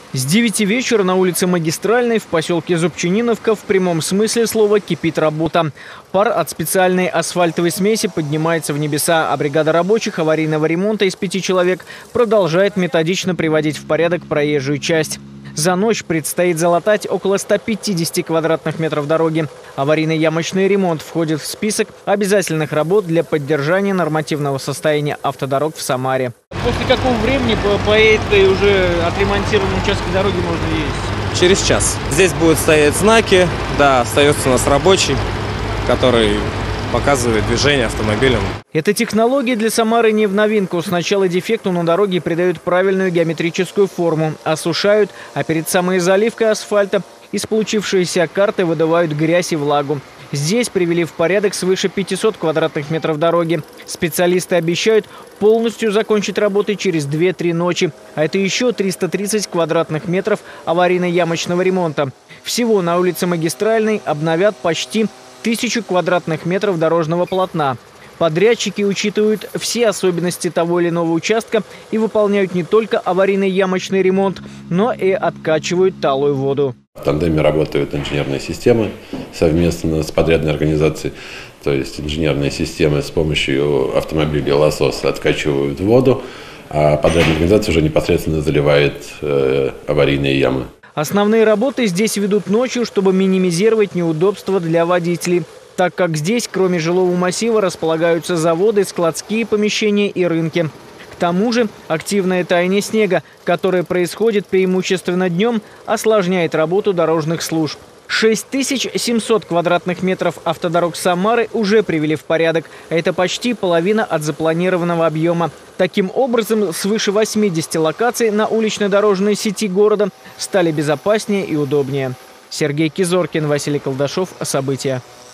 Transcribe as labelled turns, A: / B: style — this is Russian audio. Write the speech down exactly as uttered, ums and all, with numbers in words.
A: С девяти вечера на улице Магистральной в поселке Зубчининовка в прямом смысле слова кипит работа. Пар от специальной асфальтовой смеси поднимается в небеса, а бригада рабочих аварийного ремонта из пяти человек продолжает методично приводить в порядок проезжую часть. За ночь предстоит залатать около ста пятидесяти квадратных метров дороги. Аварийный ямочный ремонт входит в список обязательных работ для поддержания нормативного состояния автодорог в Самаре. После какого времени по, по этой уже отремонтированной участке дороги можно ездить?
B: Через час. Здесь будут стоять знаки. Да, остается у нас рабочий, который показывает движение автомобилем.
A: Эта технология для Самары не в новинку. Сначала дефекту на дороге придают правильную геометрическую форму, осушают, а перед самой заливкой асфальта из получившейся карты выдувают грязь и влагу. Здесь привели в порядок свыше пятисот квадратных метров дороги. Специалисты обещают полностью закончить работы через две-три ночи. А это еще триста тридцать квадратных метров аварийно-ямочного ремонта. Всего на улице Магистральной обновят почти тысячу квадратных метров дорожного полотна. Подрядчики учитывают все особенности того или иного участка и выполняют не только аварийный ямочный ремонт, но и откачивают талую воду.
C: В тандеме работают инженерные системы совместно с подрядной организацией. То есть инженерные системы с помощью автомобилей «Лосос» откачивают воду, а подрядная организация уже непосредственно заливает э, аварийные ямы.
A: Основные работы здесь ведут ночью, чтобы минимизировать неудобства для водителей, так как здесь, кроме жилого массива, располагаются заводы, складские помещения и рынки. К тому же активное таяние снега, которое происходит преимущественно днем, осложняет работу дорожных служб. шесть тысяч семьсот квадратных метров автодорог Самары уже привели в порядок. Это почти половина от запланированного объема. Таким образом, свыше восьмидесяти локаций на уличной дорожной сети города стали безопаснее и удобнее. Сергей Кизоркин, Василий Колдашов. События.